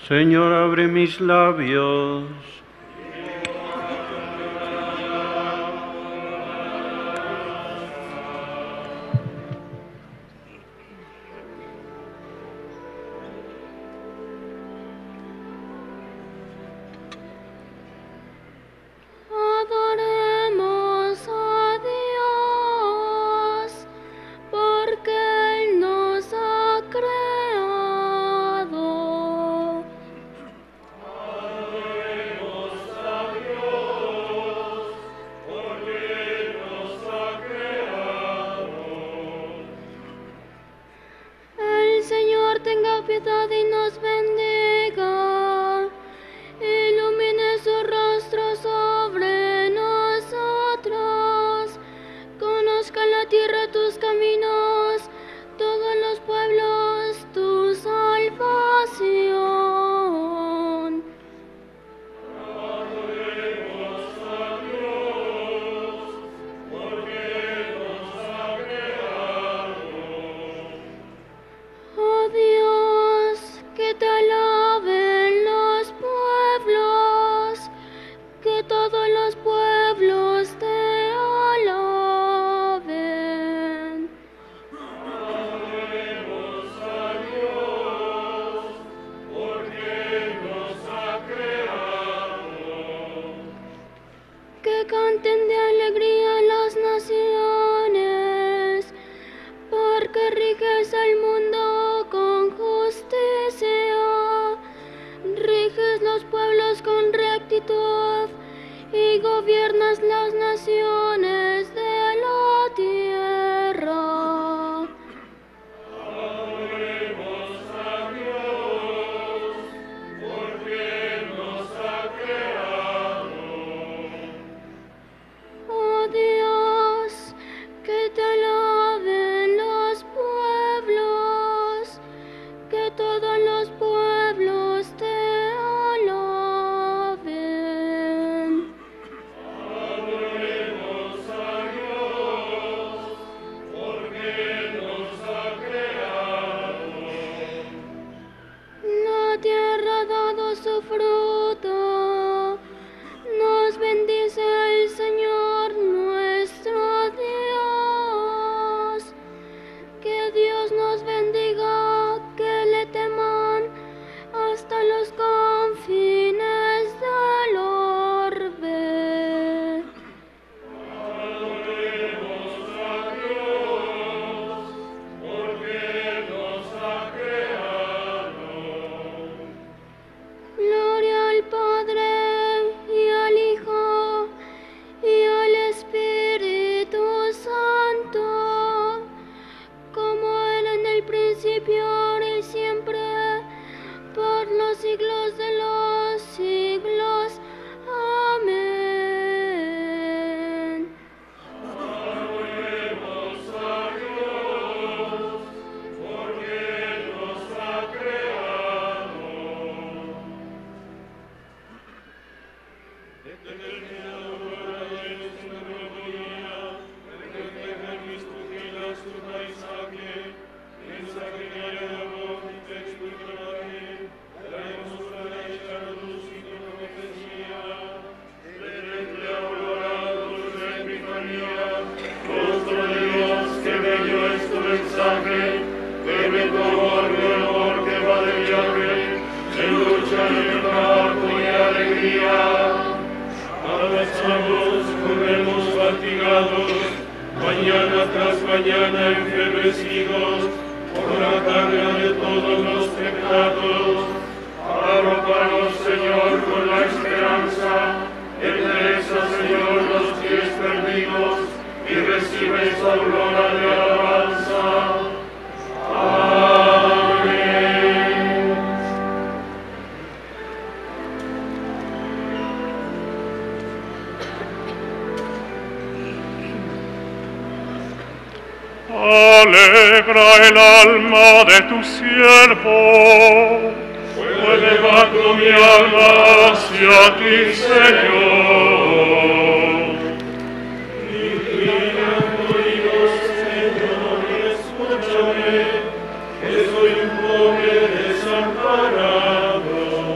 Señor, abre mis labios. Adoremos a Dios, porque Él nos ha creado. Adoremos a Dios, porque Él nos ha creado. El Señor tenga piedad y nos bendiga. Ilumine su rostro sobre nosotros. Conozca la tierra tus caminos, todos los pueblos tu salvación. Adoremos a Dios, porque Él nos ha creado. Oh Dios, que te alaben los pueblos, que todos los pueblos te alaben. Adoremos a Dios, porque Él nos ha creado. Que canten de alegría las naciones, porque riges el mundo con justicia, riges los pueblos con rectitud y gobiernas las naciones de la tierra. Adoremos a Dios, porque Él nos ha creado. Oh Dios, que te alaben los pueblos, que todos los pueblos te alaben. Adoremos a Dios, porque Él nos ha creado. La tierra ha dado su fruto, nos bendice el Señor nuestro Dios. Que Dios nos bendiga, que le teman hasta los confines del orbe. Adoremos a Dios, porque Él nos ha creado. Gloria al Padre y al Hijo y al Espíritu Santo, como era en el principio, ahora y siempre, por los siglos de los siglos. Amén. Adoremos a Dios, porque Él nos ha creado. Rostro de Dios, qué bello es tu mensaje, qué amor que va de viaje, en lucha, libertad y alegría. Avanzamos, corremos fatigados, mañana tras mañana enfermecidos, por la carga de todos los pecados. Arrópanos, Señor, con la esperanza, endereza, Señor, los pies perdidos, y recibe esta aurora de alabanza. Amén. Alegra el alma de tu siervo. Fue levanto mi alma hacia ti, Señor. Inclina tu oído, Señor, y escúchame, que soy un pobre desamparado.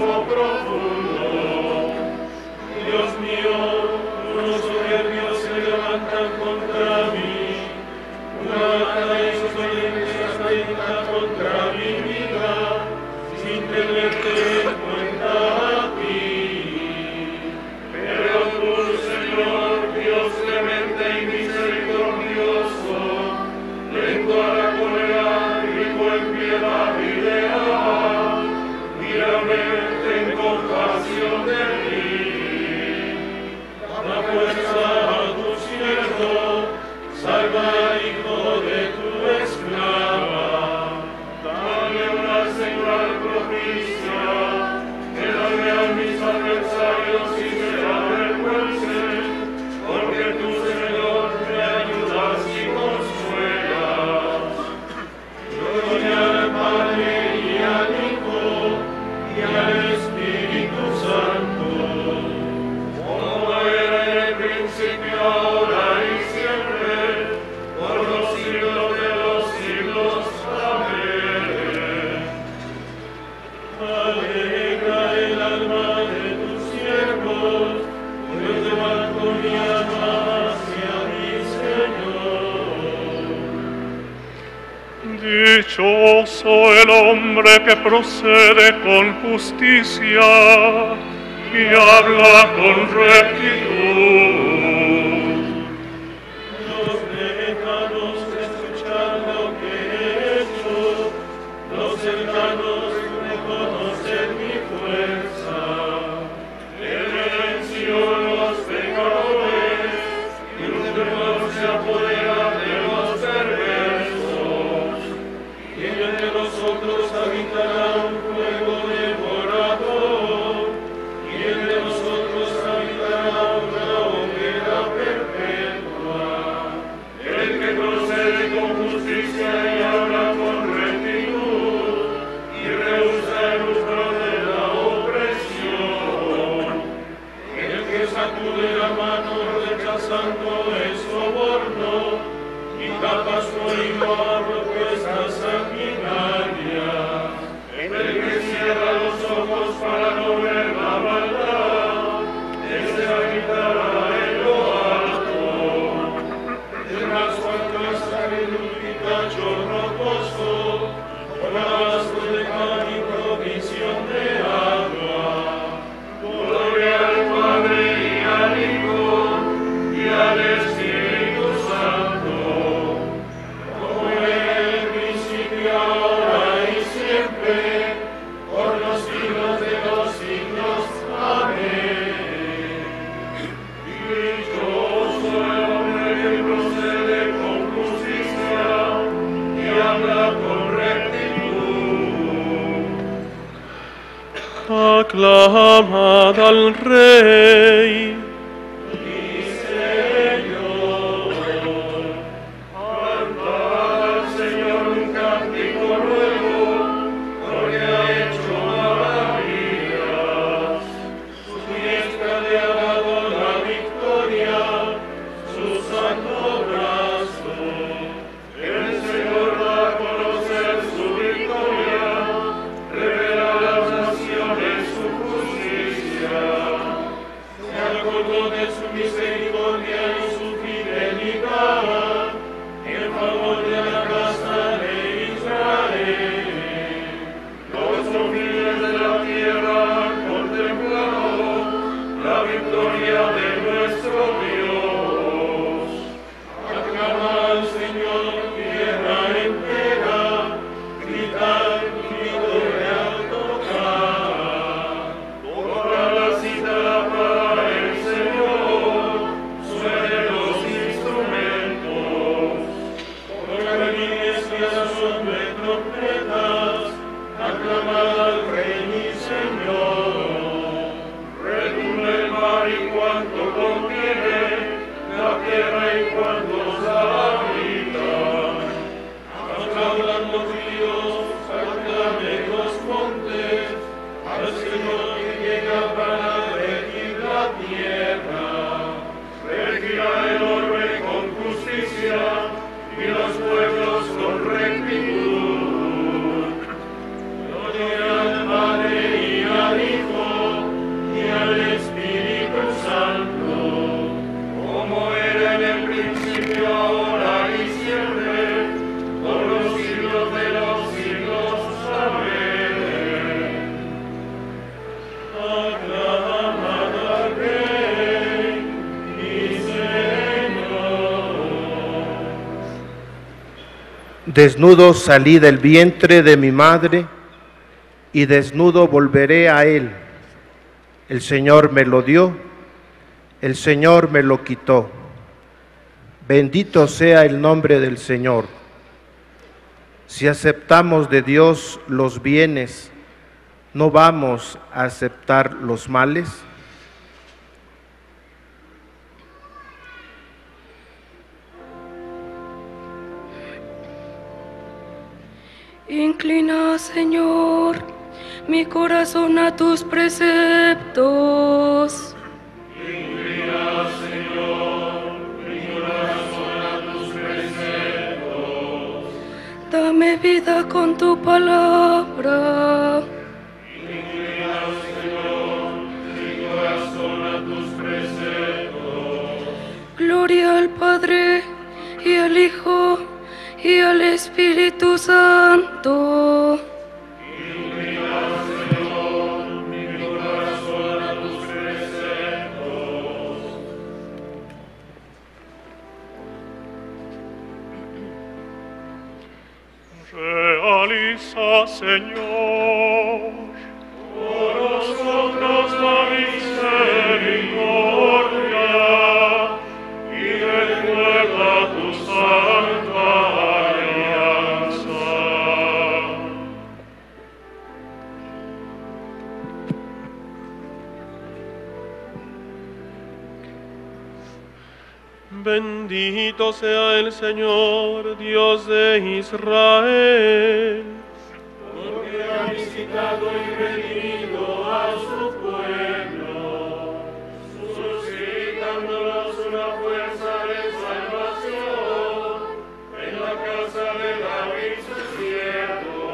abismo profundo. Dios mío, unos soberbios se levantan contra mí, una banda de insolencias atenta contra mi vida, sin tenerte en cuenta a ti. Pero tú, Señor, Dios clemente y misericordioso, lento a la cólera, rico en piedad y leal, mírame, ten compasión de mí. Da fuerza a tu siervo, salva al hijo de tu esclava. Dame una señal propicia, que dame a mis adversarios y se avergüencen, porque tú, Señor, me ayudas y consuelas. Gloria al Padre y al Hijo y al Espíritu Santo, como era en el principio, ahora y siempre, por los siglos de los siglos. Amén. Alegra el alma de tus siervos, pues levanto mi alma hacia mi Señor. Dichoso el hombre que procede con justicia y habla con rectitud. Los lejanos escuchan lo que he hecho, los cercanos reconocen mi fuerza. Redención los pecadores, y un temor se apodera de los perversos. Y entre nosotros habitará un fuego devorador, y entre nosotros habitará una hoguera perpetua. El que procede con justicia y habla con rectitud, y rehúsa el lucro de la opresión. El que sacude la mano rechazando el soborno, y tapa su oído a propuestas sanguinarias. El que cierra los ojos para no ver la maldad, ese habitará en lo alto. Tendrá su alcázar en un pitacho rocoso, con abastos de pan y provisión de agua. Gloria al Padre y al Hijo y al Espíritu Santo, como era en el principio, ahora y siempre, por los siglos de los siglos. Amén. Dichoso el hombre que procede con justicia y habla con rectitud. Aclamad al Rey. Mi Señor, cantad al Señor un cántico nuevo, porque ha hecho maravillas. Su diestra le ha dado la victoria, su santo brazo. El Señor da a conocer su victoria, revela a las naciones su justicia. Desnudo salí del vientre de mi madre y desnudo volveré a él. El Señor me lo dio, el Señor me lo quitó. Bendito sea el nombre del Señor. Si aceptamos de Dios los bienes, ¿no vamos a aceptar los males? Inclina, Señor, mi corazón a tus preceptos. Inclina, Señor, mi corazón a tus preceptos. Dame vida con tu palabra. Inclina, Señor, mi corazón a tus preceptos. Gloria al Padre y al Hijo y al Espíritu Santo. Inclina, Señor, mi corazón a tus preceptos. Realiza, Señor, Por nosotros la misericordia y recuerda tu santa alianza. bendito sea el Señor, Dios de Israel, Porque ha visitado y redimido a su pueblo, suscitándonos una fuerza de salvación en la casa de David su siervo,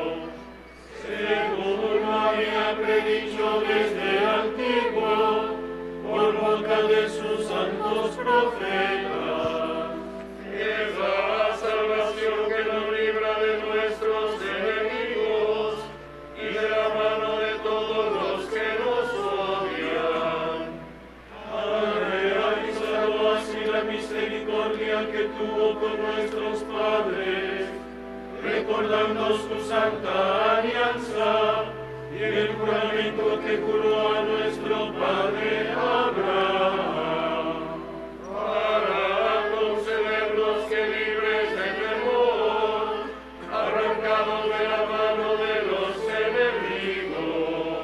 según había predicho desde antiguo por boca de sus santos profetas. Es la salvación que nos libra de nuestros enemigos y de la mano de todos los que nos odian. Ha realizado así la misericordia que tuvo con nuestros padres, recordando su santa alianza y el juramento que juró a nuestro padre Abraham, para concedernos que libres de temor, arrancados de la mano de los enemigos,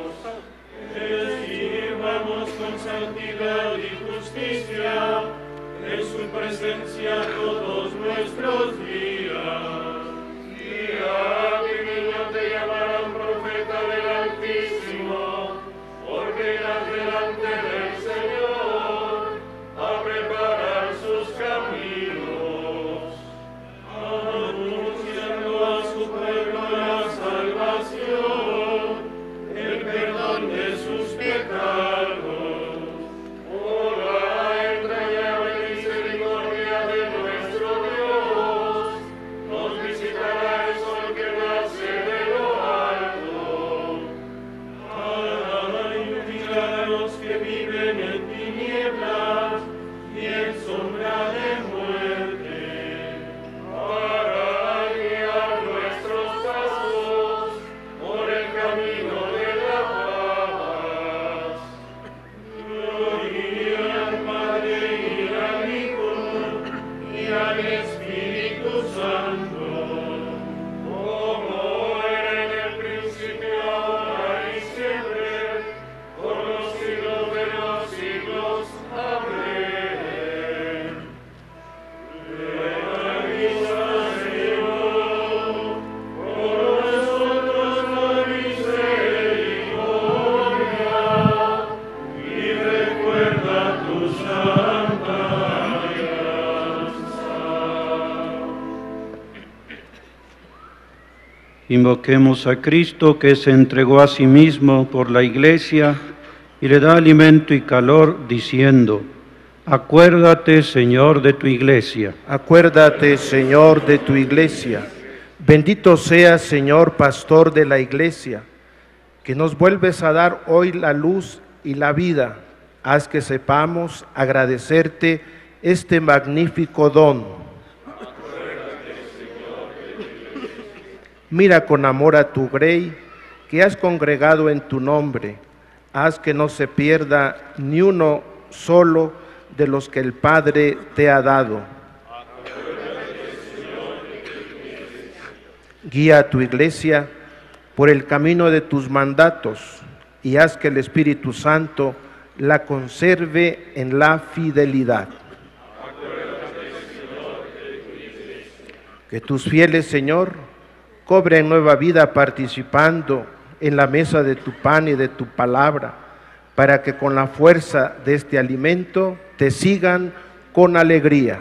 sirvamos con santidad y justicia en su presencia todos nuestros días. Y a ti, niño, te llamarán profeta del Altísimo, porque irás delante del Señor a preparar sus caminos, anunciando a su pueblo la salvación, el perdón de sus pecados, por la entrañable misericordia de nuestro Dios, nos visitará el sol que nace de lo alto, para iluminar a los que viven en tinieblas y en sombra de muerte, para guiar nuestros pasos por el camino de la paz. Gloria al Padre y al Hijo y al Espíritu Santo, como era en el principio, ahora y siempre, por los siglos de los siglos. Amén. Realiza, Señor, por nosotros la misericordia y recuerda tu santa alianza. Invoquemos a Cristo, que se entregó a sí mismo por la Iglesia y le da alimento y calor, diciendo: acuérdate, Señor, de tu Iglesia. Acuérdate, Señor, de tu Iglesia. Bendito seas, Señor, pastor de la Iglesia, que nos vuelves a dar hoy la luz y la vida. Haz que sepamos agradecerte este magnífico don. Acuérdate, Señor, de Mira con amor a tu grey que has congregado en tu nombre. Haz que no se pierda ni uno solo de los que el Padre te ha dado. Guía a tu iglesia por el camino de tus mandatos y haz que el Espíritu Santo la conserve en la fidelidad. Que tus fieles, Señor, cobren nueva vida participando en la mesa de tu pan y de tu palabra, para que con la fuerza de este alimento te sigan con alegría.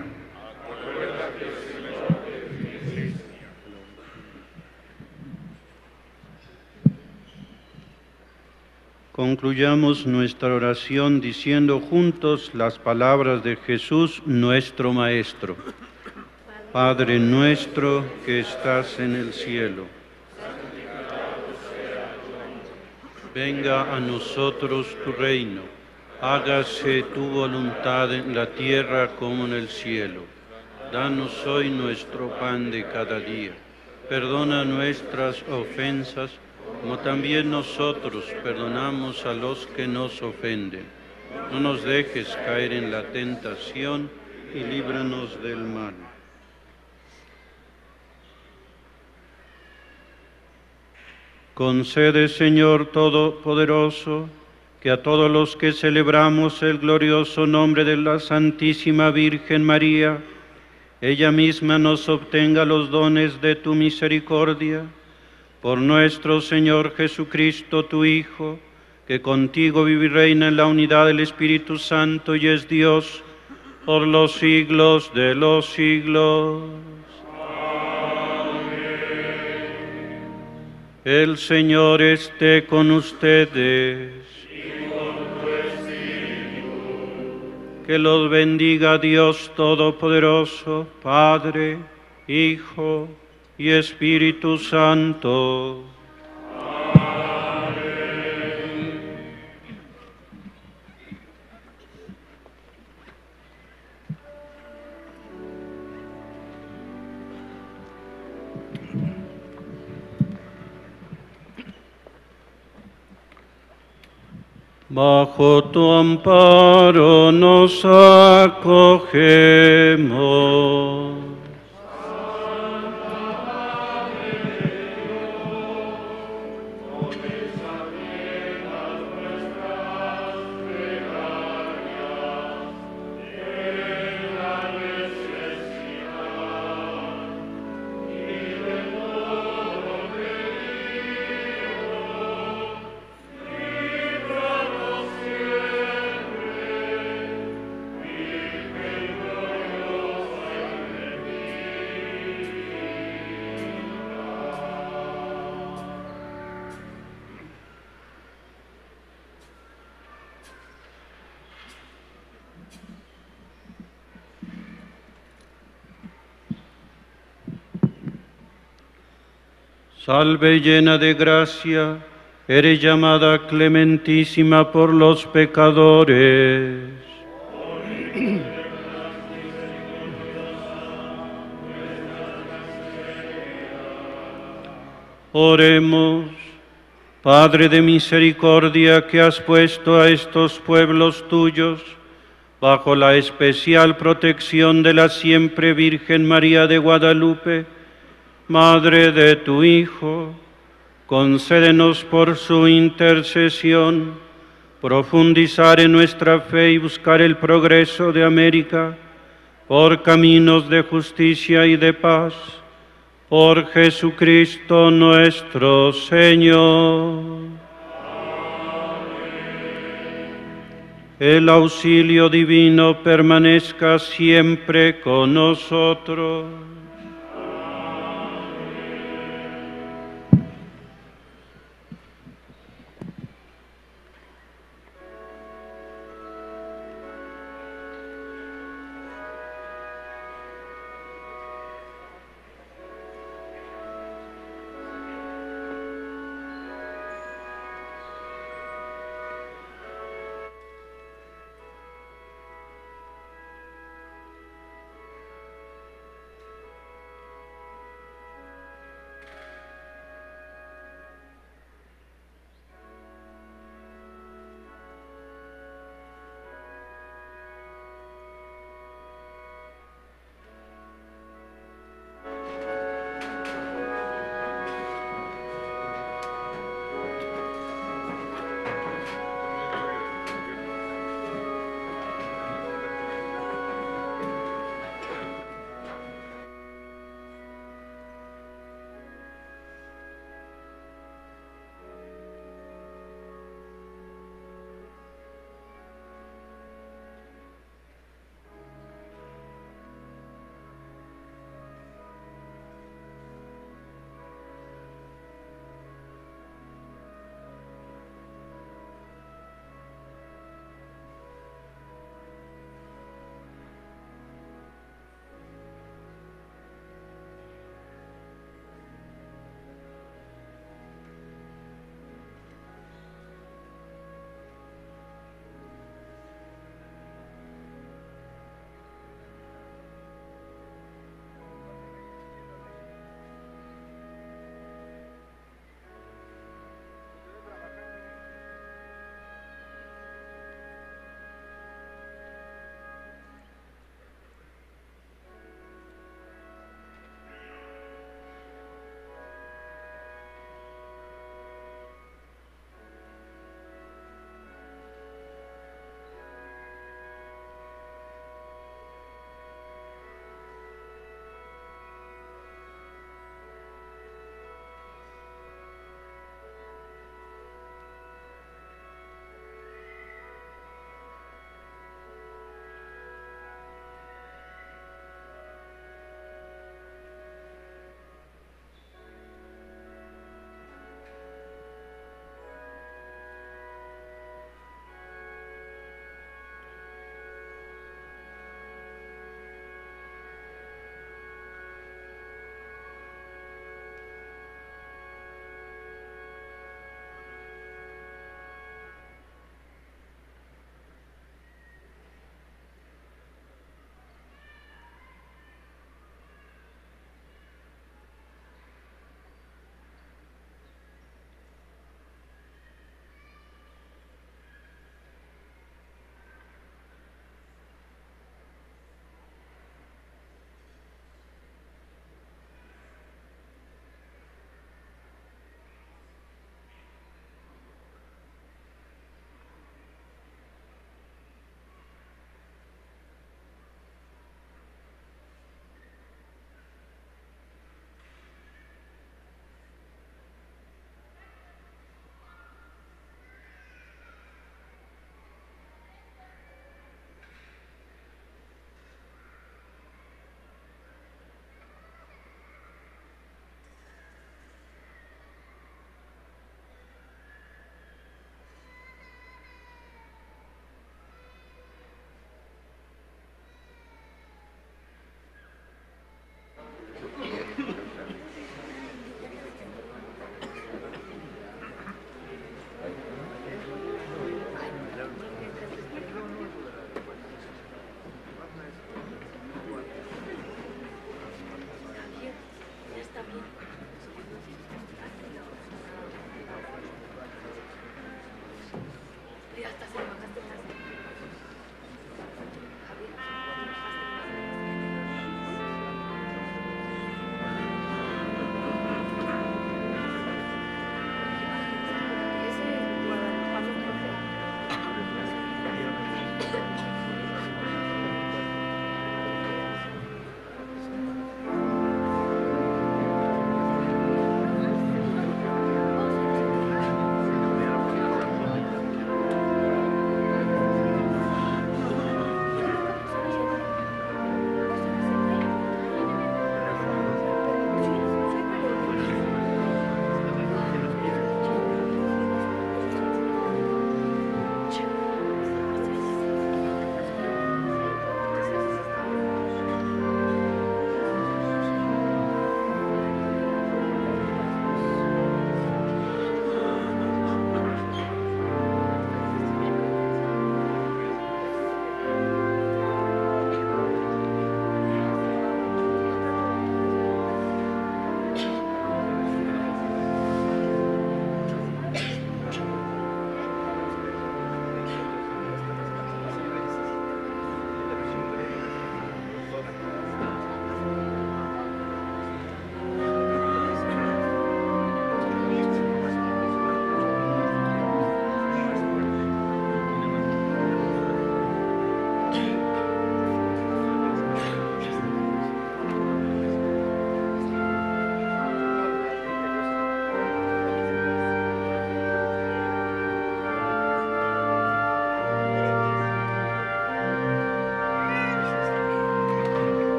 Concluyamos nuestra oración diciendo juntos las palabras de Jesús, nuestro Maestro. Padre nuestro que estás en el cielo, venga a nosotros tu reino, hágase tu voluntad en la tierra como en el cielo. Danos hoy nuestro pan de cada día. Perdona nuestras ofensas, como también nosotros perdonamos a los que nos ofenden. No nos dejes caer en la tentación y líbranos del mal. Concede, Señor Todopoderoso, que a todos los que celebramos el glorioso nombre de la Santísima Virgen María, ella misma nos obtenga los dones de tu misericordia. Por nuestro Señor Jesucristo, tu Hijo, que contigo vive y reina en la unidad del Espíritu Santo y es Dios por los siglos de los siglos. El Señor esté con ustedes. Y con tu espíritu. Que los bendiga Dios Todopoderoso, Padre, Hijo y Espíritu Santo. Bajo tu amparo nos acogemos. Salve llena de gracia, eres llamada clementísima por los pecadores. Oremos, Padre de misericordia, que has puesto a estos pueblos tuyos bajo la especial protección de la siempre Virgen María de Guadalupe, Madre de tu Hijo, concédenos por su intercesión profundizar en nuestra fe y buscar el progreso de América por caminos de justicia y de paz. Por Jesucristo nuestro Señor. El auxilio divino permanezca siempre con nosotros.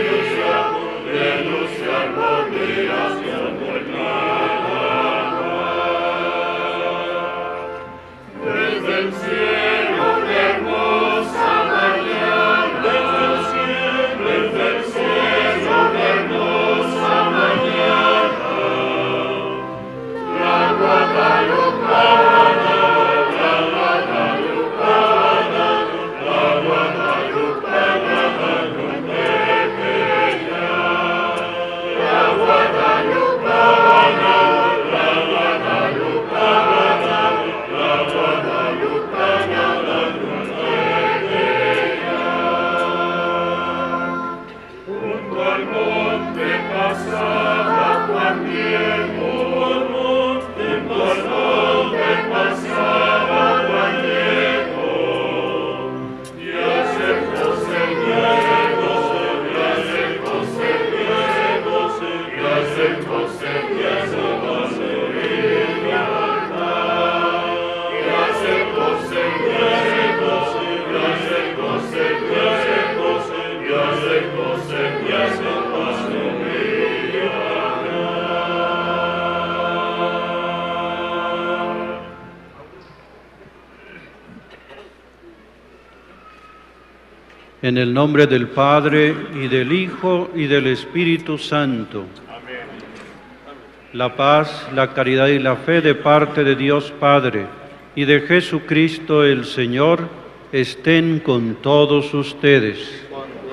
En el nombre del Padre, y del Hijo, y del Espíritu Santo. Amén. La paz, la caridad y la fe de parte de Dios Padre y de Jesucristo el Señor estén con todos ustedes.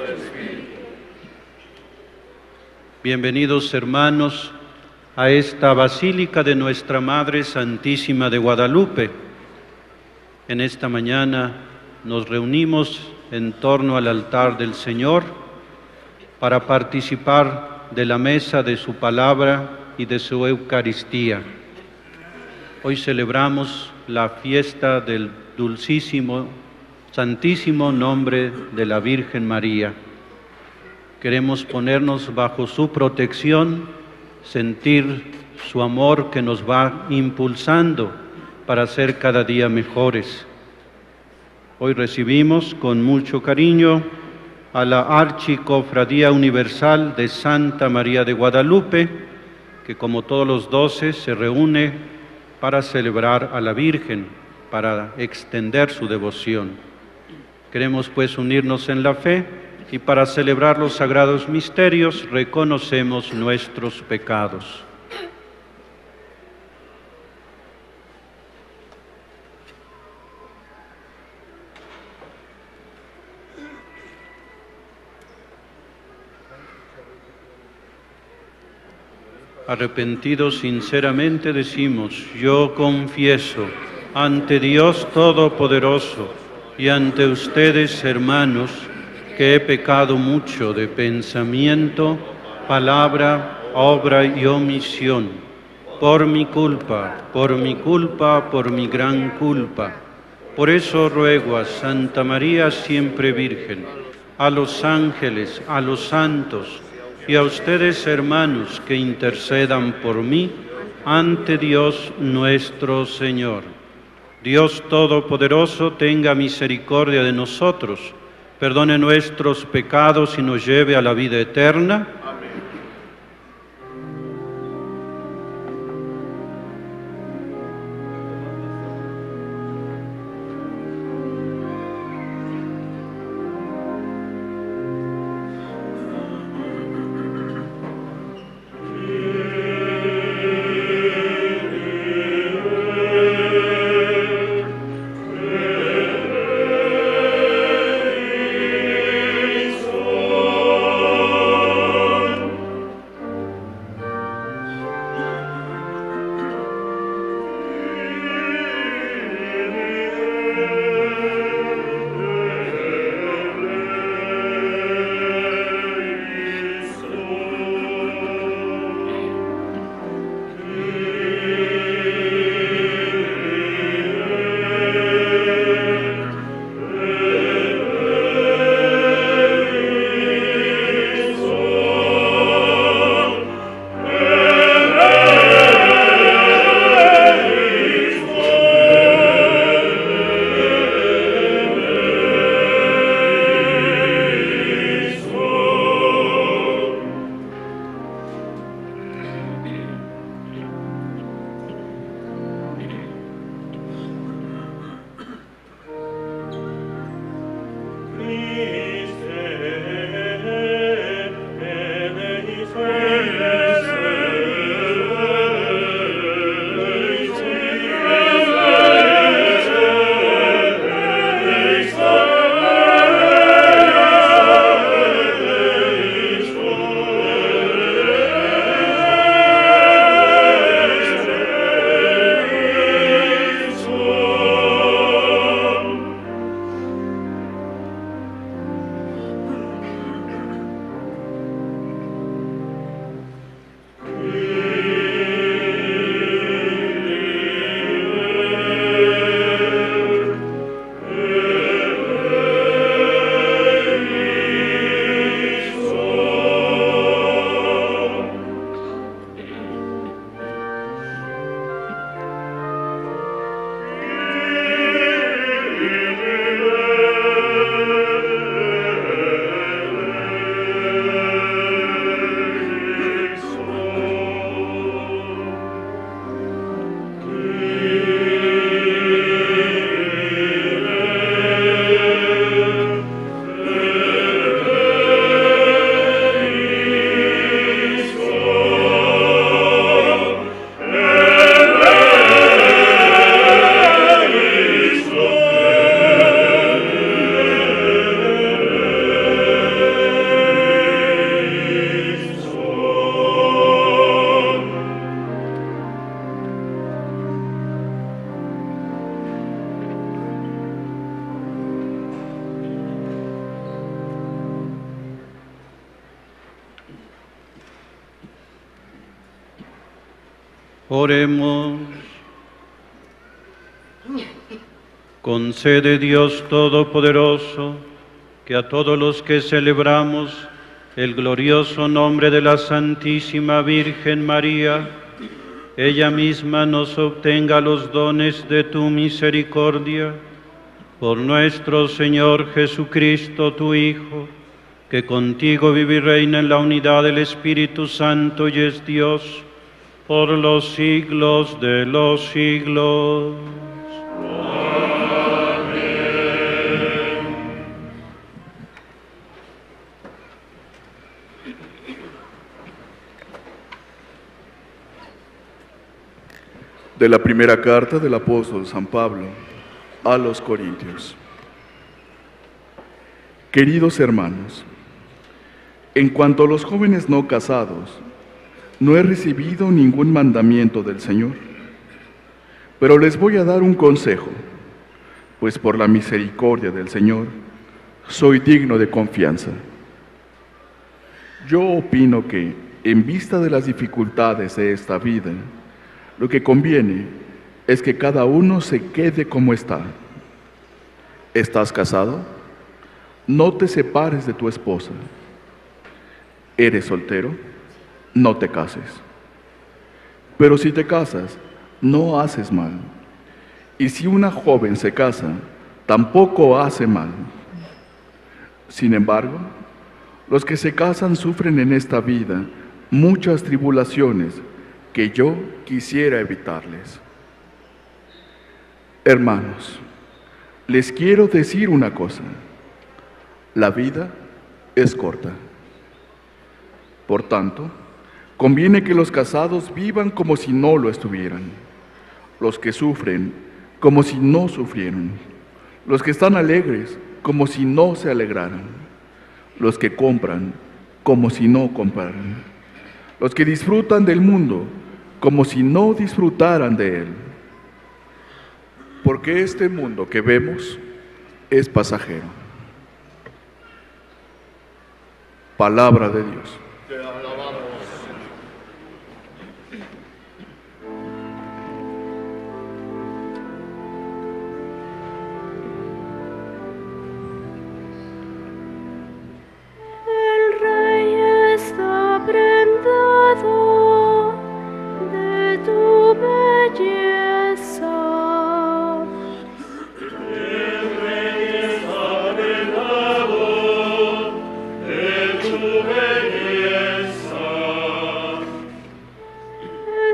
Bienvenidos, hermanos, a esta Basílica de Nuestra Madre Santísima de Guadalupe. En esta mañana nos reunimos en torno al altar del Señor para participar de la mesa de su palabra y de su Eucaristía. Hoy celebramos la fiesta del dulcísimo, santísimo nombre de la Virgen María. Queremos ponernos bajo su protección, sentir su amor que nos va impulsando para ser cada día mejores. Hoy recibimos con mucho cariño a la Archicofradía Universal de Santa María de Guadalupe, que como todos los 12 se reúne para celebrar a la Virgen, para extender su devoción. Queremos pues unirnos en la fe y para celebrar los sagrados misterios reconocemos nuestros pecados. Arrepentidos sinceramente decimos: yo confieso ante Dios Todopoderoso y ante ustedes, hermanos, que he pecado mucho de pensamiento, palabra, obra y omisión, por mi culpa, por mi gran culpa. Por eso ruego a Santa María siempre Virgen, a los ángeles, a los santos, y a ustedes, hermanos, que intercedan por mí ante Dios nuestro Señor. Dios Todopoderoso tenga misericordia de nosotros, perdone nuestros pecados y nos lleve a la vida eterna. Amén. Amen. Oremos. Concede Dios Todopoderoso que a todos los que celebramos el glorioso nombre de la Santísima Virgen María, ella misma nos obtenga los dones de tu misericordia, por nuestro Señor Jesucristo, tu Hijo, que contigo vive y reina en la unidad del Espíritu Santo y es Dios, por los siglos de los siglos. De la primera carta del apóstol San Pablo a los Corintios. Queridos hermanos, en cuanto a los jóvenes no casados, no he recibido ningún mandamiento del Señor, pero les voy a dar un consejo, pues por la misericordia del Señor soy digno de confianza. Yo opino que, en vista de las dificultades de esta vida, lo que conviene es que cada uno se quede como está. ¿Estás casado? No te separes de tu esposa. ¿Eres soltero? No te cases. Pero si te casas, no haces mal. Y si una joven se casa, tampoco hace mal. Sin embargo, los que se casan sufren en esta vida muchas tribulaciones que yo quisiera evitarles. Hermanos, les quiero decir una cosa. La vida es corta. Por tanto, conviene que los casados vivan como si no lo estuvieran, los que sufren como si no sufrieran, los que están alegres como si no se alegraran, los que compran como si no compraran, los que disfrutan del mundo como si no disfrutaran de él. Porque este mundo que vemos es pasajero. Palabra de Dios. Te alabamos. El Rey está prendado de tu belleza. El Rey está prendado de tu belleza.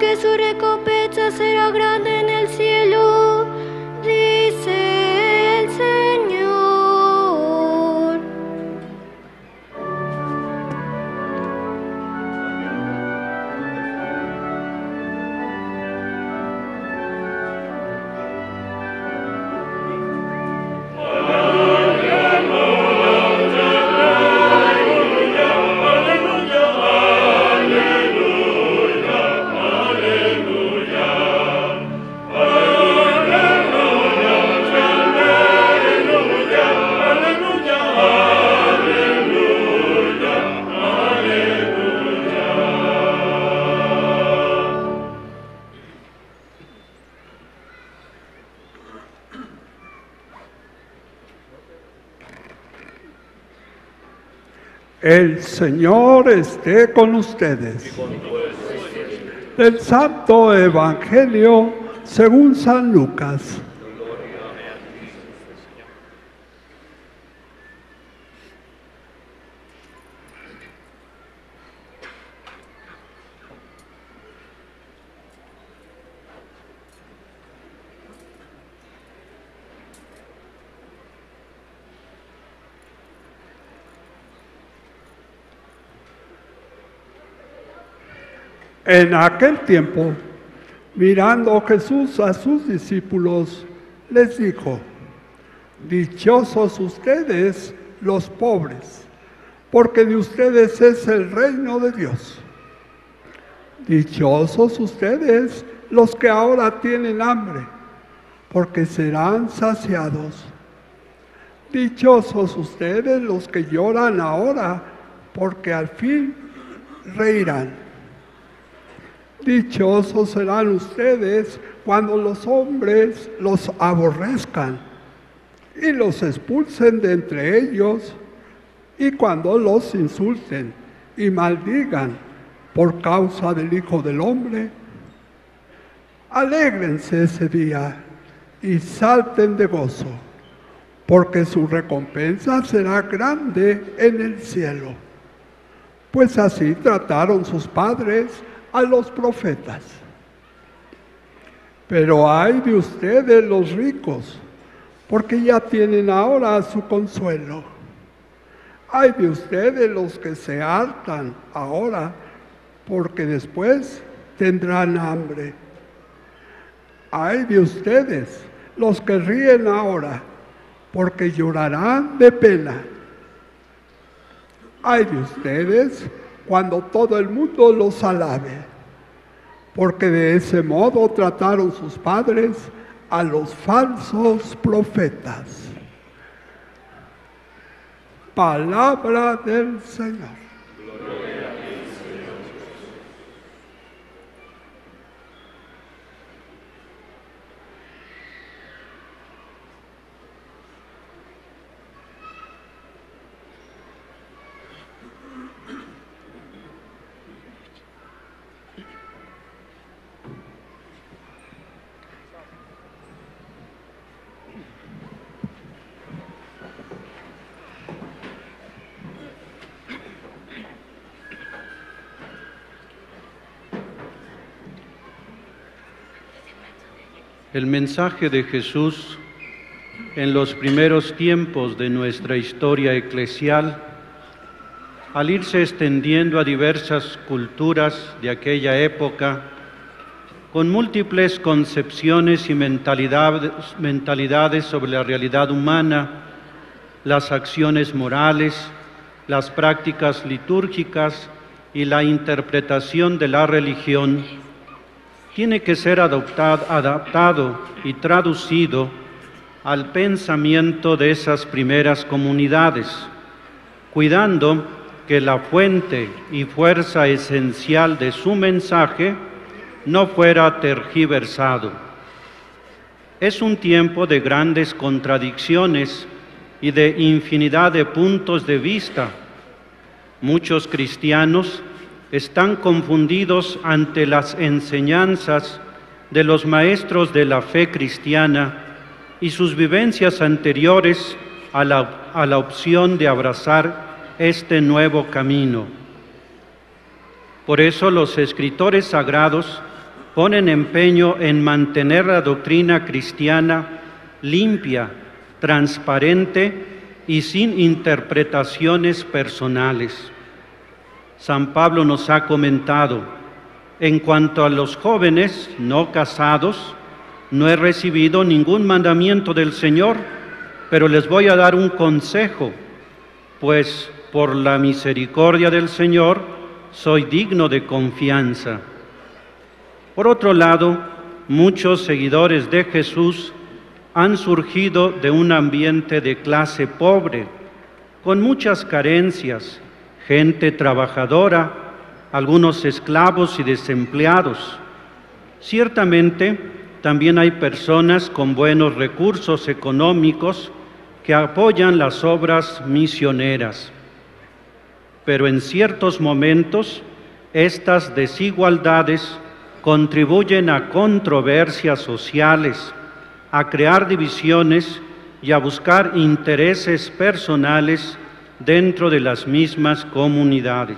porque su recompensa será grande en el cielo, dice el Señor. El Señor esté con ustedes. Del Santo Evangelio según San Lucas. En aquel tiempo, mirando Jesús a sus discípulos, les dijo: dichosos ustedes los pobres, porque de ustedes es el reino de Dios. Dichosos ustedes los que ahora tienen hambre, porque serán saciados. Dichosos ustedes los que lloran ahora, porque al fin reirán. Dichosos serán ustedes cuando los hombres los aborrezcan y los expulsen de entre ellos, y cuando los insulten y maldigan por causa del Hijo del Hombre. Alégrense ese día y salten de gozo, porque su recompensa será grande en el cielo. Pues así trataron sus padres a los profetas. Pero ay de ustedes los ricos, porque ya tienen ahora su consuelo. Ay de ustedes los que se hartan ahora, porque después tendrán hambre. Ay de ustedes los que ríen ahora, porque llorarán de pena. Ay de ustedes cuando todo el mundo los alabe, porque de ese modo trataron sus padres a los falsos profetas. Palabra del Señor. Gloria a ti, Señor. El mensaje de Jesús en los primeros tiempos de nuestra historia eclesial, al irse extendiendo a diversas culturas de aquella época, con múltiples concepciones y mentalidades sobre la realidad humana, las acciones morales, las prácticas litúrgicas y la interpretación de la religión, tiene que ser adaptado y traducido al pensamiento de esas primeras comunidades, cuidando que la fuente y fuerza esencial de su mensaje no fuera tergiversado. Es un tiempo de grandes contradicciones y de infinidad de puntos de vista. Muchos cristianos están confundidos ante las enseñanzas de los maestros de la fe cristiana y sus vivencias anteriores a la opción de abrazar este nuevo camino. Por eso los escritores sagrados ponen empeño en mantener la doctrina cristiana limpia, transparente y sin interpretaciones personales. San Pablo nos ha comentado: en cuanto a los jóvenes no casados, no he recibido ningún mandamiento del Señor, pero les voy a dar un consejo, pues por la misericordia del Señor soy digno de confianza. Por otro lado, muchos seguidores de Jesús han surgido de un ambiente de clase pobre, con muchas carencias, gente trabajadora, algunos esclavos y desempleados. Ciertamente, también hay personas con buenos recursos económicos que apoyan las obras misioneras. Pero en ciertos momentos, estas desigualdades contribuyen a controversias sociales, a crear divisiones y a buscar intereses personales dentro de las mismas comunidades.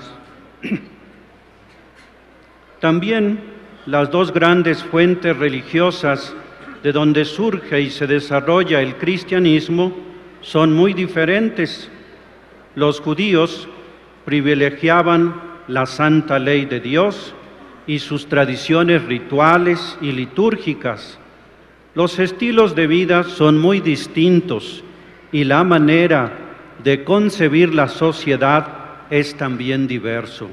También las dos grandes fuentes religiosas de donde surge y se desarrolla el cristianismo son muy diferentes. Los judíos privilegiaban la santa ley de Dios y sus tradiciones rituales y litúrgicas. Los estilos de vida son muy distintos y la manera de concebir la sociedad es también diverso.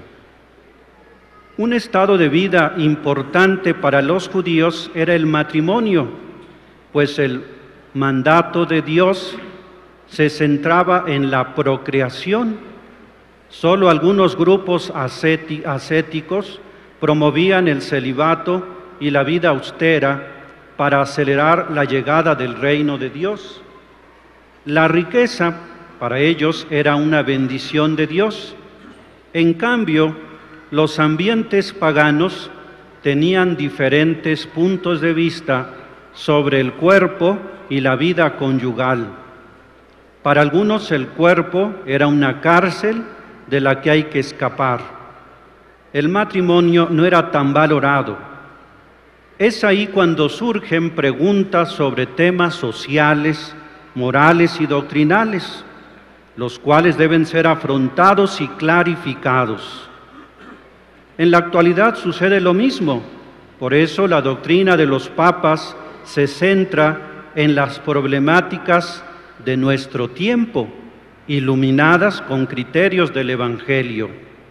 Un estado de vida importante para los judíos era el matrimonio, pues el mandato de Dios se centraba en la procreación. Solo algunos grupos ascéticos promovían el celibato y la vida austera para acelerar la llegada del reino de Dios. La riqueza para ellos era una bendición de Dios. En cambio, los ambientes paganos tenían diferentes puntos de vista sobre el cuerpo y la vida conyugal. Para algunos el cuerpo era una cárcel de la que hay que escapar. El matrimonio no era tan valorado. Es ahí cuando surgen preguntas sobre temas sociales, morales y doctrinales, los cuales deben ser afrontados y clarificados. En la actualidad sucede lo mismo, por eso la doctrina de los papas se centra en las problemáticas de nuestro tiempo, iluminadas con criterios del Evangelio.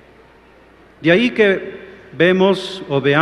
De ahí que veamos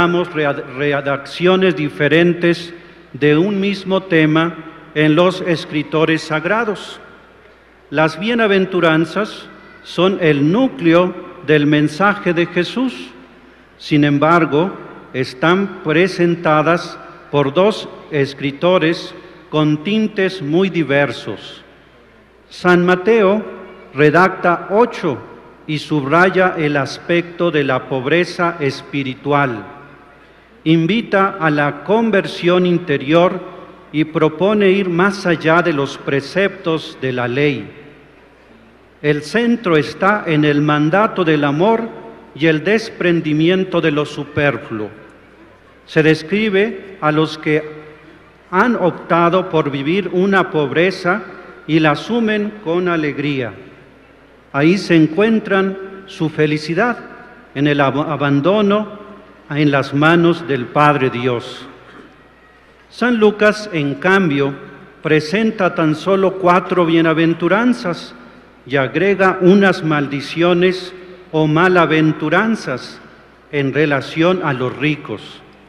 redacciones diferentes de un mismo tema en los escritores sagrados. Las bienaventuranzas son el núcleo del mensaje de Jesús. Sin embargo, están presentadas por dos escritores con tintes muy diversos. San Mateo redacta 8 y subraya el aspecto de la pobreza espiritual. Invita a la conversión interior y propone ir más allá de los preceptos de la ley. El centro está en el mandato del amor y el desprendimiento de lo superfluo. Se describe a los que han optado por vivir una pobreza y la asumen con alegría. Ahí se encuentran su felicidad, en el abandono en las manos del Padre Dios. San Lucas, en cambio, presenta tan solo 4 bienaventuranzas y agrega unas maldiciones o malaventuranzas en relación a los ricos.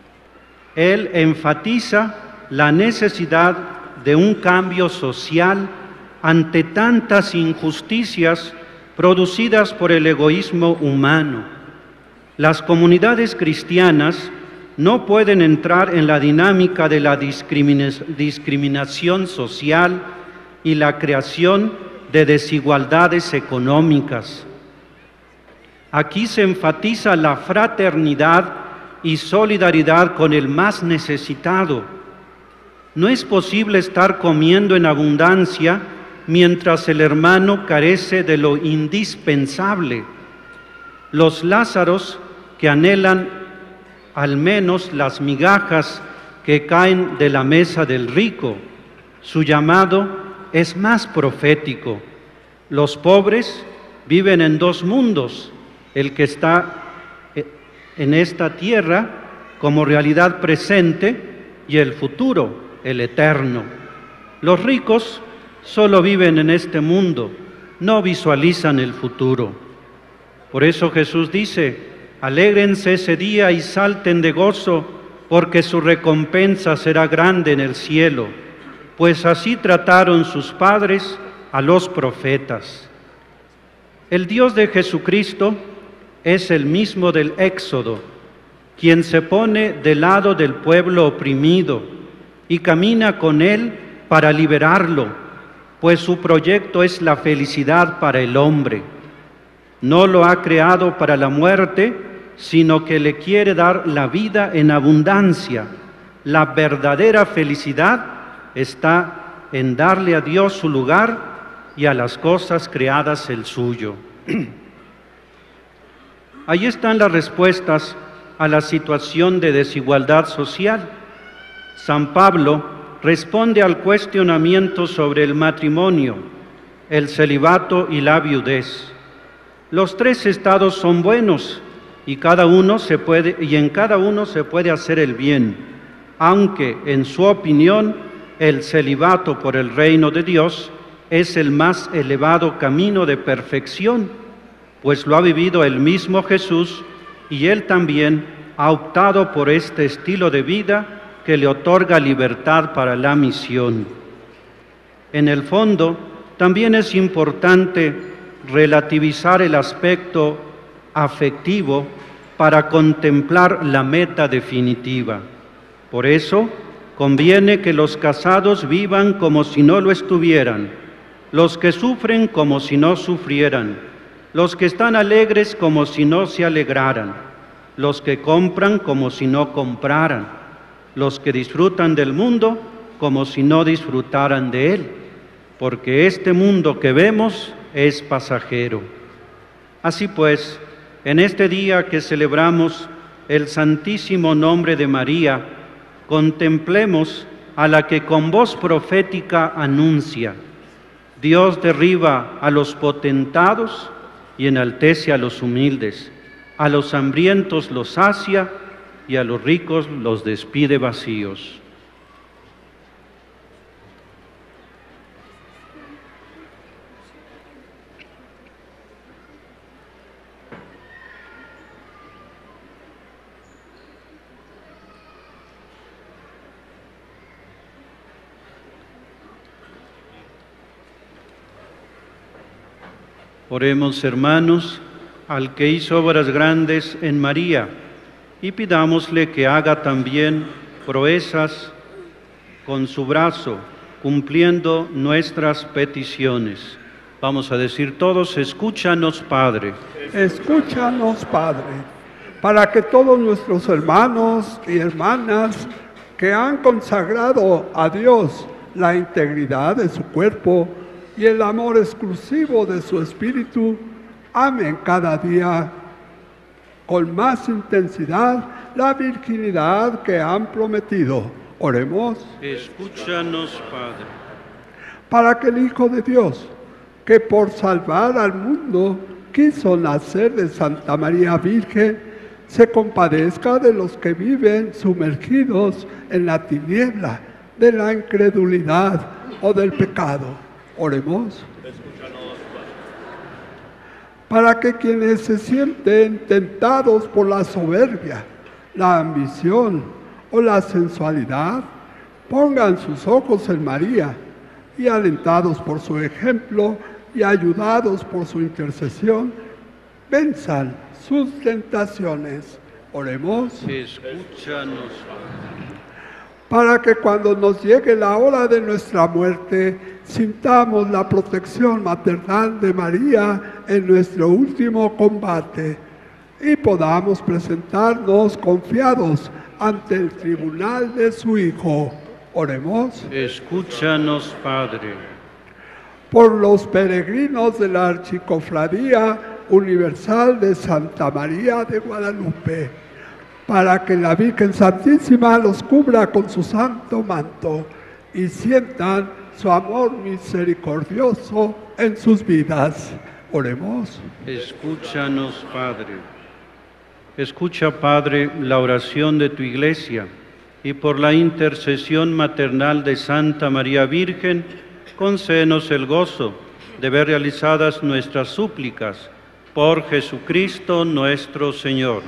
Él enfatiza la necesidad de un cambio social ante tantas injusticias producidas por el egoísmo humano. Las comunidades cristianas no pueden entrar en la dinámica de la discriminación social y la creación de desigualdades económicas. Aquí se enfatiza la fraternidad y solidaridad con el más necesitado. No es posible estar comiendo en abundancia mientras el hermano carece de lo indispensable. Los Lázaros que anhelan al menos las migajas que caen de la mesa del rico. Su llamado es más profético. Los pobres viven en dos mundos, el que está en esta tierra como realidad presente y el futuro, el eterno. Los ricos solo viven en este mundo, no visualizan el futuro. Por eso Jesús dice: alégrense ese día y salten de gozo, porque su recompensa será grande en el cielo, pues así trataron sus padres a los profetas. El Dios de Jesucristo es el mismo del Éxodo, quien se pone del lado del pueblo oprimido y camina con él para liberarlo, pues su proyecto es la felicidad para el hombre. No lo ha creado para la muerte, sino que le quiere dar la vida en abundancia. La verdadera felicidad está en darle a Dios su lugar y a las cosas creadas el suyo. Ahí están las respuestas a la situación de desigualdad social. San Pablo responde al cuestionamiento sobre el matrimonio, el celibato y la viudez. Los tres estados son buenos y en cada uno se puede hacer el bien, aunque en su opinión el celibato por el reino de Dios es el más elevado camino de perfección, pues lo ha vivido el mismo Jesús y él también ha optado por este estilo de vida que le otorga libertad para la misión. En el fondo, también es importante relativizar el aspecto afectivo para contemplar la meta definitiva. Por eso, conviene que los casados vivan como si no lo estuvieran, los que sufren como si no sufrieran, los que están alegres como si no se alegraran, los que compran como si no compraran, los que disfrutan del mundo como si no disfrutaran de él, porque este mundo que vemos es pasajero. Así pues, en este día que celebramos el santísimo nombre de María, contemplemos a la que con voz profética anuncia: Dios derriba a los potentados y enaltece a los humildes, a los hambrientos los sacia y a los ricos los despide vacíos. Oremos, hermanos, al que hizo obras grandes en María, y pidámosle que haga también proezas con su brazo, cumpliendo nuestras peticiones. Vamos a decir todos: escúchanos, Padre. Escúchanos, Padre, para que todos nuestros hermanos y hermanas que han consagrado a Dios la integridad de su cuerpo y el amor exclusivo de su espíritu, amen cada día con más intensidad la virginidad que han prometido. Oremos. Escúchanos, Padre. Para que el Hijo de Dios, que por salvar al mundo quiso nacer de Santa María Virgen, se compadezca de los que viven sumergidos en la tiniebla de la incredulidad o del pecado. Oremos. Para que quienes se sienten tentados por la soberbia, la ambición o la sensualidad, pongan sus ojos en María y, alentados por su ejemplo y ayudados por su intercesión, venzan sus tentaciones. Oremos. Escúchanos. Para que cuando nos llegue la hora de nuestra muerte, sintamos la protección maternal de María en nuestro último combate y podamos presentarnos confiados ante el tribunal de su Hijo. Oremos. Escúchanos, Padre. Por los peregrinos de la Archicofradía Universal de Santa María de Guadalupe, para que la Virgen Santísima los cubra con su santo manto y sientan su amor misericordioso en sus vidas. Oremos. Escúchanos, Padre. Escucha, Padre, la oración de tu Iglesia y por la intercesión maternal de Santa María Virgen, concédenos el gozo de ver realizadas nuestras súplicas por Jesucristo nuestro Señor.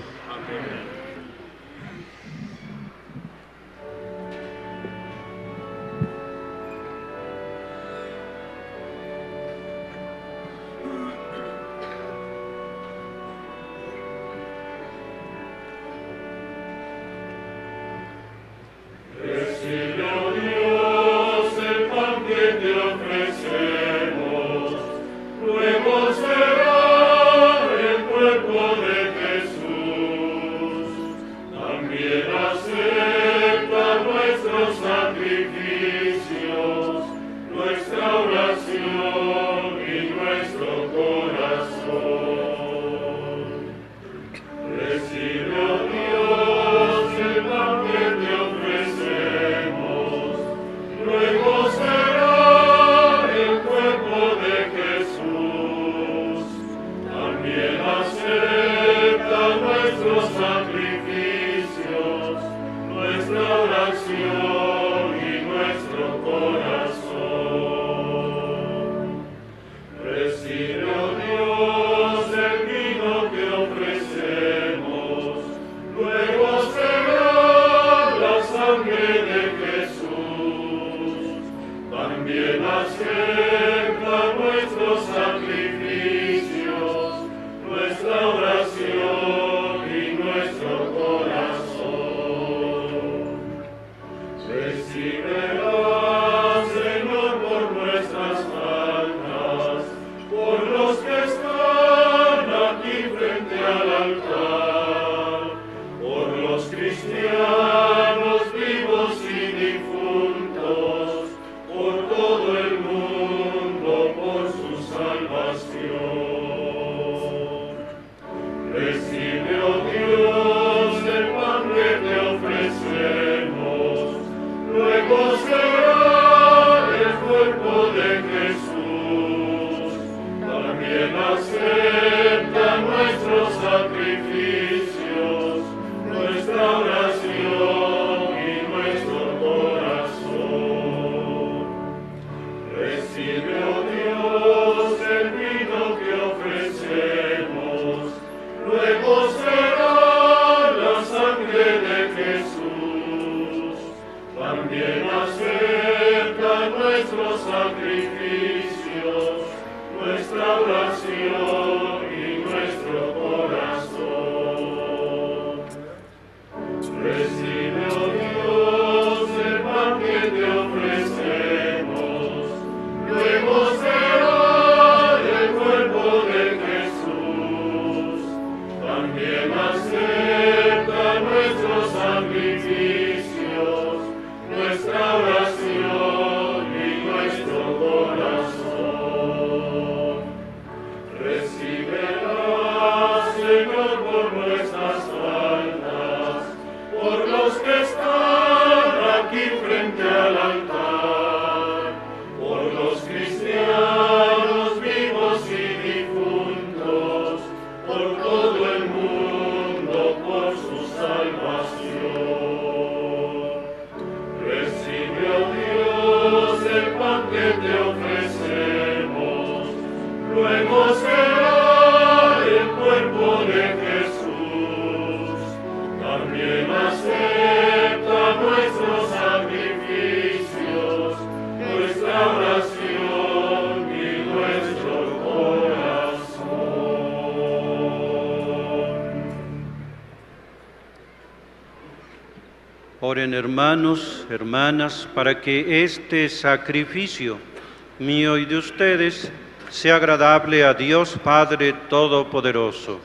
Oren, hermanos, hermanas, para que este sacrificio mío y de ustedes sea agradable a Dios Padre Todopoderoso.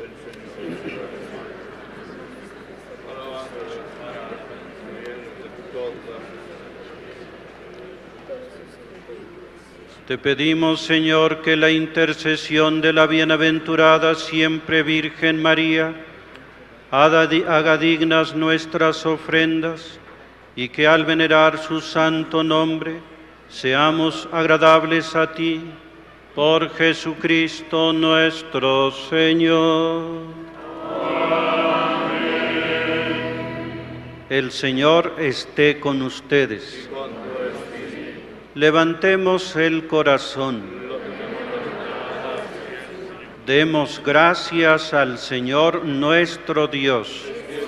Te pedimos, Señor, que la intercesión de la bienaventurada siempre Virgen María haga dignas nuestras ofrendas, y que al venerar su santo nombre, seamos agradables a ti, por Jesucristo nuestro Señor. El Señor esté con ustedes. Levantemos el corazón. Demos gracias al Señor nuestro Dios.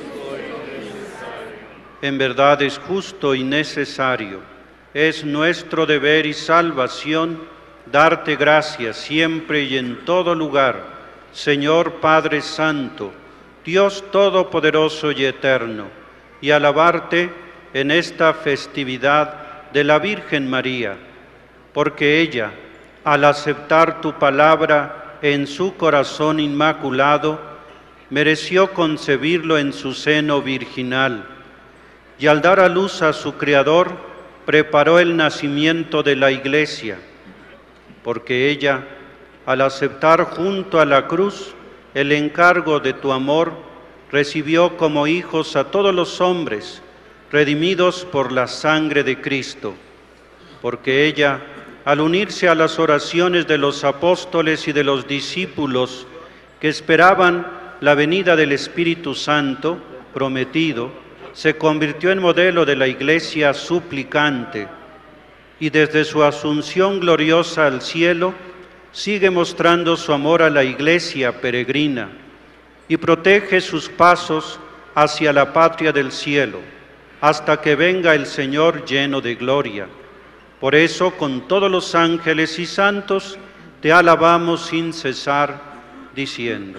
En verdad es justo y necesario, es nuestro deber y salvación darte gracias siempre y en todo lugar, Señor Padre Santo, Dios Todopoderoso y Eterno, y alabarte en esta festividad de la Virgen María, porque ella, al aceptar tu palabra en su corazón inmaculado, mereció concebirlo en su seno virginal, y al dar a luz a su Creador, preparó el nacimiento de la Iglesia, porque ella, al aceptar junto a la cruz el encargo de tu amor, recibió como hijos a todos los hombres, redimidos por la sangre de Cristo, porque ella, al unirse a las oraciones de los apóstoles y de los discípulos que esperaban la venida del Espíritu Santo prometido, se convirtió en modelo de la Iglesia suplicante y desde su asunción gloriosa al cielo sigue mostrando su amor a la Iglesia peregrina y protege sus pasos hacia la patria del cielo, hasta que venga el Señor lleno de gloria. Por eso, con todos los ángeles y santos, te alabamos sin cesar, diciendo: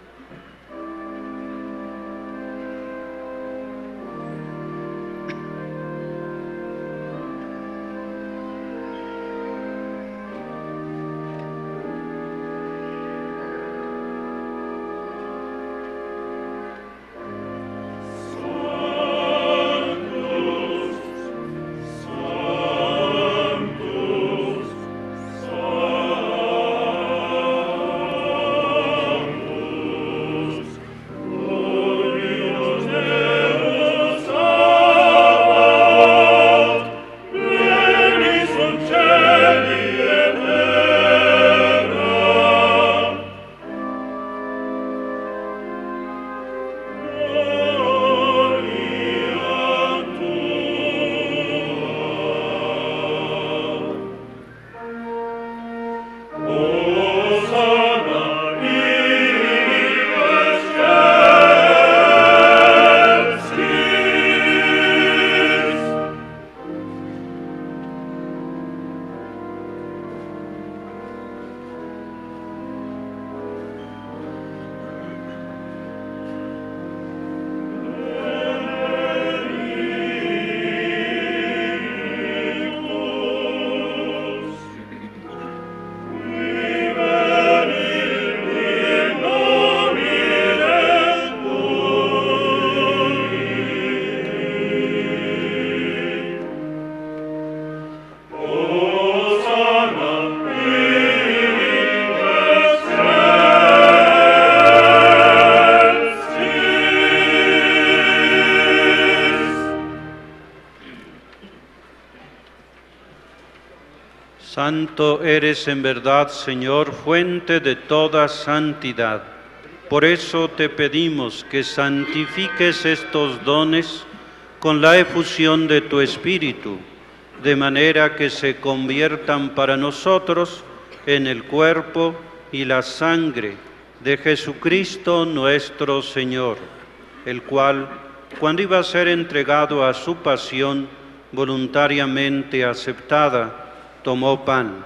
Santo eres en verdad, Señor, fuente de toda santidad. Por eso te pedimos que santifiques estos dones con la efusión de tu Espíritu, de manera que se conviertan para nosotros en el cuerpo y la sangre de Jesucristo nuestro Señor, el cual, cuando iba a ser entregado a su pasión voluntariamente aceptada, tomó pan,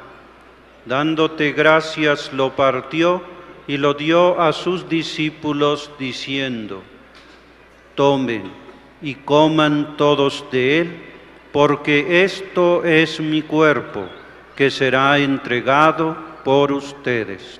dándote gracias lo partió y lo dio a sus discípulos diciendo: tomen y coman todos de él, porque esto es mi cuerpo, que será entregado por ustedes.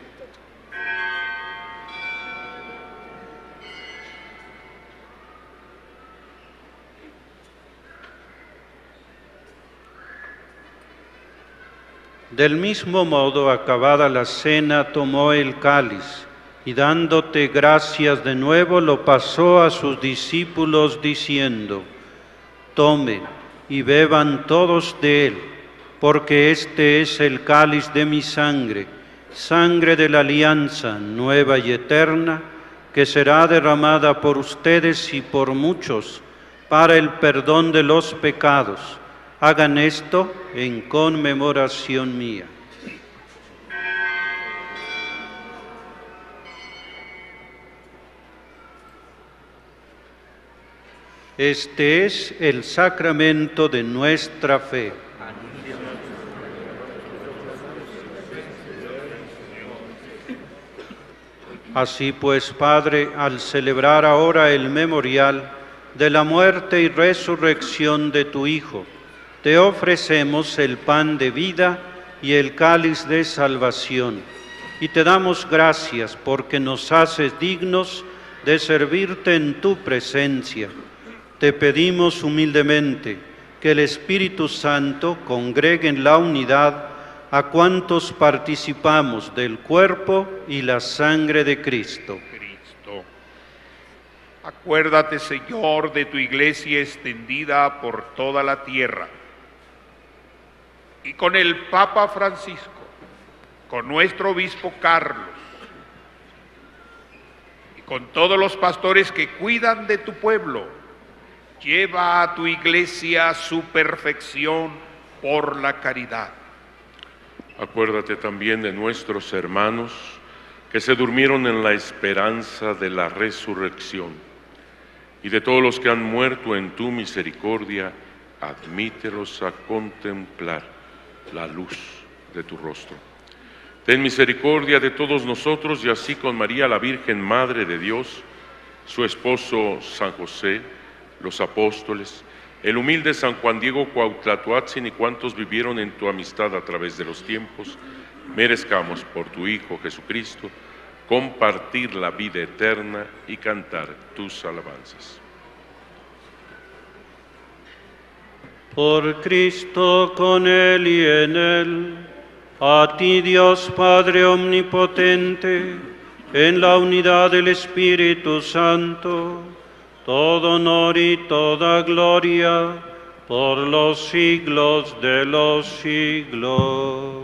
Del mismo modo, acabada la cena, tomó el cáliz y dándote gracias de nuevo, lo pasó a sus discípulos diciendo: tomen y beban todos de él, porque este es el cáliz de mi sangre, sangre de la alianza nueva y eterna, que será derramada por ustedes y por muchos para el perdón de los pecados. Hagan esto en conmemoración mía. Este es el sacramento de nuestra fe. Así pues, Padre, al celebrar ahora el memorial de la muerte y resurrección de tu Hijo, te ofrecemos el pan de vida y el cáliz de salvación, y te damos gracias porque nos haces dignos de servirte en tu presencia. Te pedimos humildemente que el Espíritu Santo congregue en la unidad a cuantos participamos del cuerpo y la sangre de Cristo. Acuérdate, Señor, de tu iglesia extendida por toda la tierra, y con el Papa Francisco, con nuestro obispo Carlos, y con todos los pastores que cuidan de tu pueblo. Lleva a tu iglesia a su perfección por la caridad. Acuérdate también de nuestros hermanos que se durmieron en la esperanza de la resurrección, y de todos los que han muerto en tu misericordia, admítelos a contemplar la luz de tu rostro. Ten misericordia de todos nosotros, y así con María, la Virgen Madre de Dios, su esposo San José, los apóstoles, el humilde San Juan Diego Cuauhtlatoatzin y cuantos vivieron en tu amistad a través de los tiempos, merezcamos por tu Hijo Jesucristo compartir la vida eterna y cantar tus alabanzas. Por Cristo, con Él y en Él, a ti Dios Padre Omnipotente, en la unidad del Espíritu Santo, todo honor y toda gloria por los siglos de los siglos.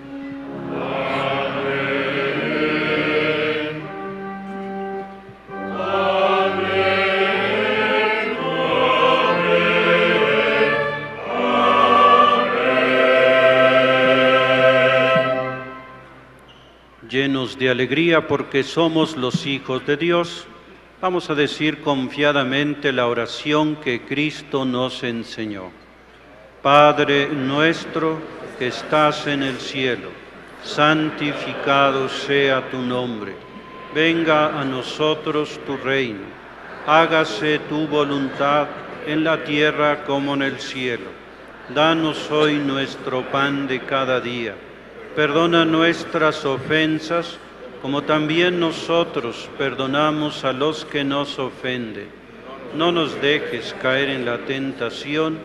Llenos de alegría porque somos los hijos de Dios, vamos a decir confiadamente la oración que Cristo nos enseñó. Padre nuestro que estás en el cielo, santificado sea tu nombre. Venga a nosotros tu reino. Hágase tu voluntad en la tierra como en el cielo. Danos hoy nuestro pan de cada día. Perdona nuestras ofensas, como también nosotros perdonamos a los que nos ofenden. No nos dejes caer en la tentación.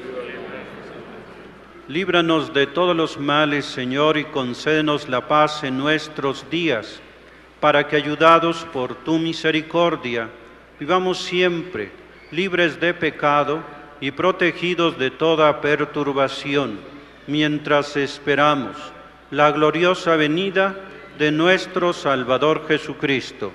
Líbranos de todos los males, Señor, y concédenos la paz en nuestros días, para que, ayudados por tu misericordia, vivamos siempre libres de pecado y protegidos de toda perturbación, mientras esperamos la gloriosa venida de nuestro Salvador Jesucristo.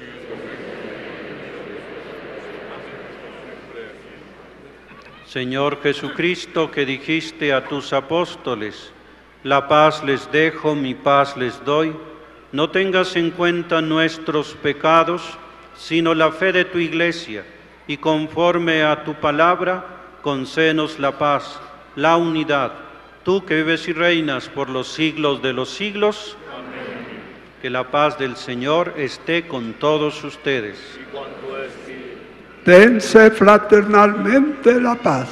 Señor Jesucristo, que dijiste a tus apóstoles: la paz les dejo, mi paz les doy, no tengas en cuenta nuestros pecados, sino la fe de tu Iglesia, y conforme a tu palabra, concédenos la paz, la unidad. Tú que vives y reinas por los siglos de los siglos, amén. Que la paz del Señor esté con todos ustedes. Dense fraternalmente la paz.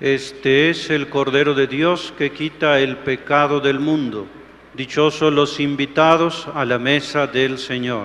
Este es el Cordero de Dios que quita el pecado del mundo. Dichosos los invitados a la mesa del Señor.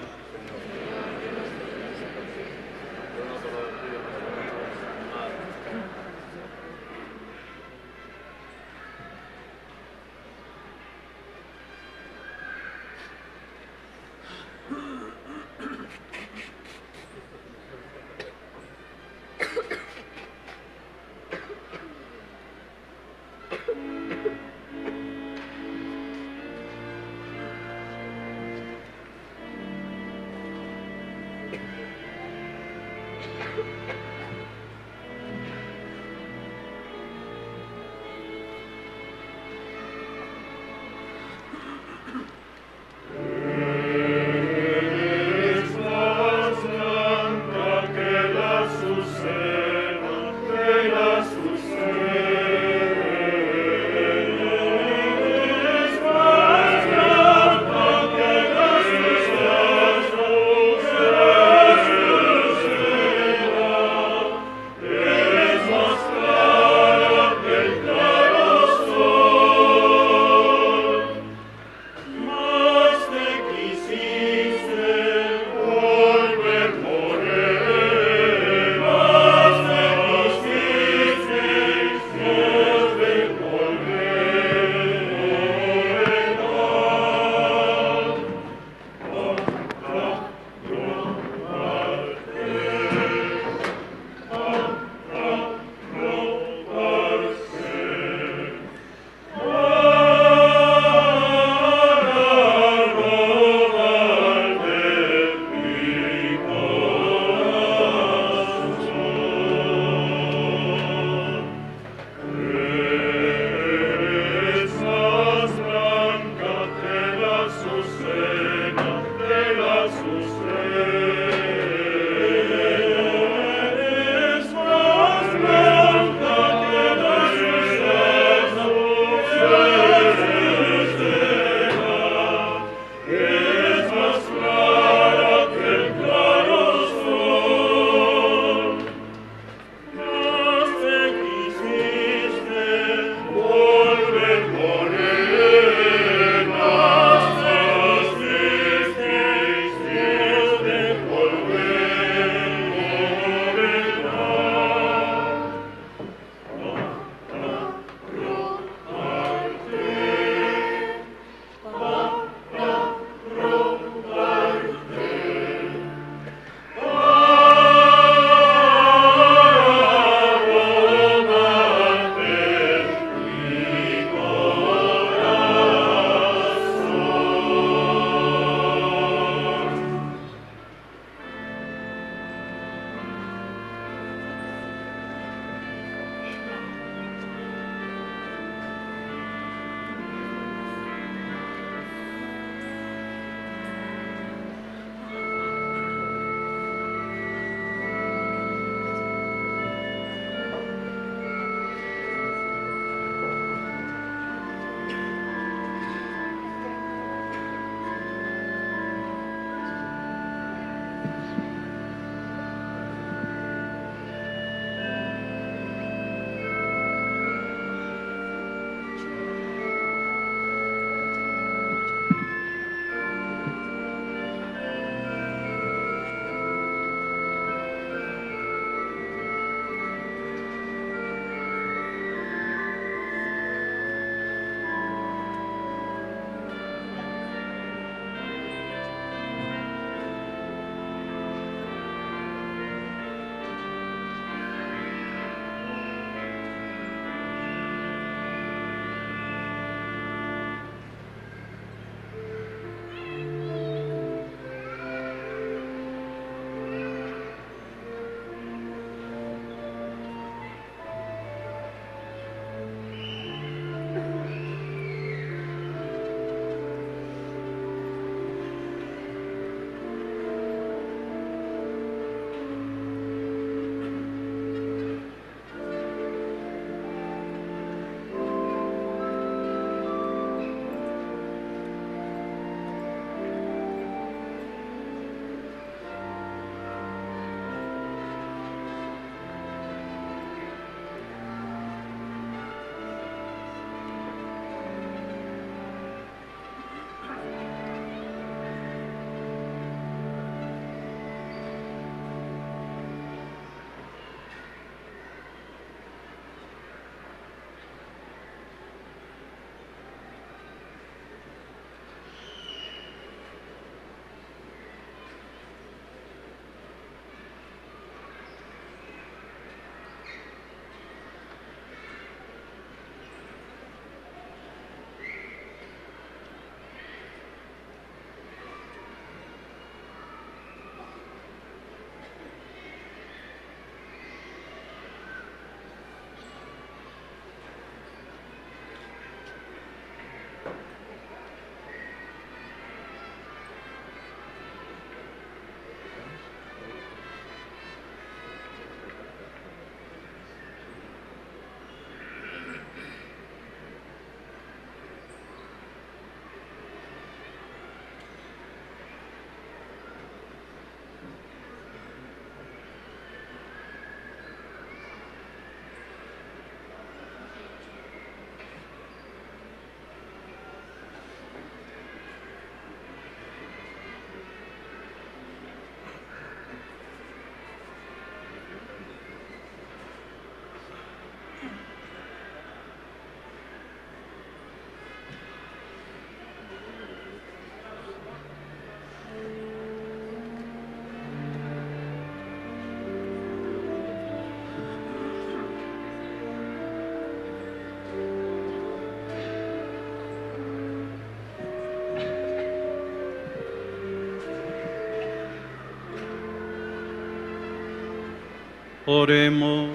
Oremos.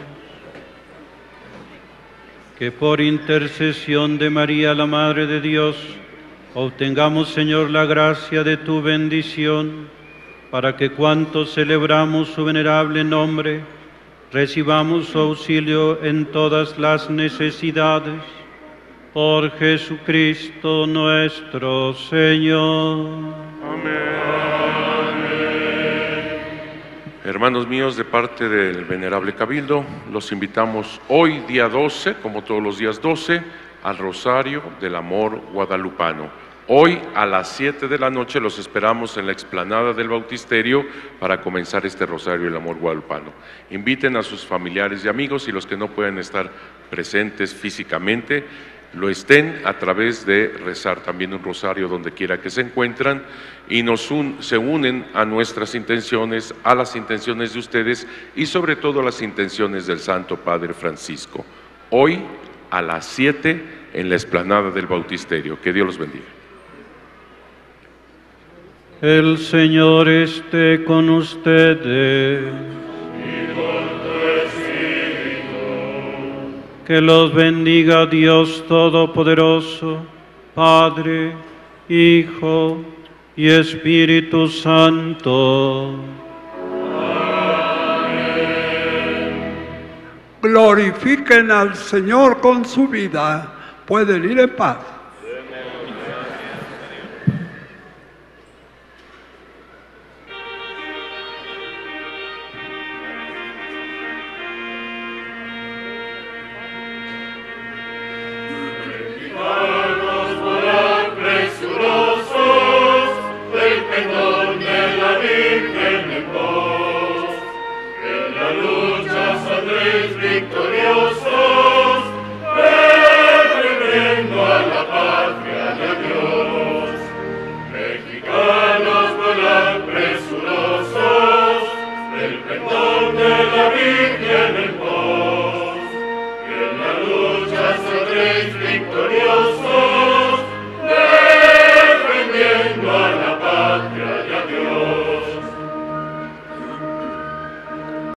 Que por intercesión de María, la Madre de Dios, obtengamos, Señor, la gracia de tu bendición, para que cuantos celebramos su venerable nombre, recibamos su auxilio en todas las necesidades. Por Jesucristo nuestro Señor. Amén. Hermanos míos, de parte del Venerable Cabildo, los invitamos hoy, día 12, como todos los días 12, al Rosario del Amor Guadalupano. Hoy a las 7 de la noche los esperamos en la explanada del Bautisterio para comenzar este Rosario del Amor Guadalupano. Inviten a sus familiares y amigos, y los que no pueden estar presentes físicamente, lo estén a través de rezar también un rosario donde quiera que se encuentran, y se unen a nuestras intenciones, a las intenciones de ustedes y sobre todo a las intenciones del Santo Padre Francisco. Hoy a las 7 en la explanada del Bautisterio. Que Dios los bendiga. El Señor esté con ustedes. Que los bendiga Dios Todopoderoso, Padre, Hijo y Espíritu Santo. Glorifiquen al Señor con su vida. Pueden ir en paz. Presurosos del perdón de la Virgen en pos.